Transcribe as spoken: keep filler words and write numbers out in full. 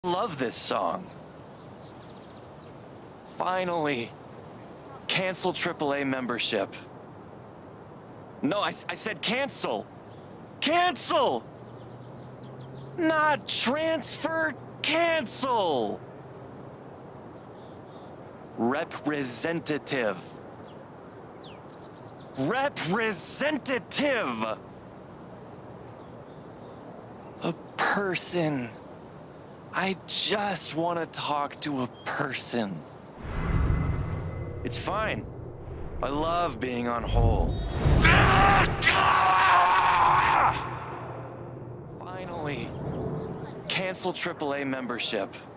Love this song. Finally, cancel triple A membership. No, I, I said cancel. Cancel! Not transfer, cancel! Representative. Representative! A person. I just want to talk to a person. It's fine. I love being on hold. Finally, cancel triple A membership.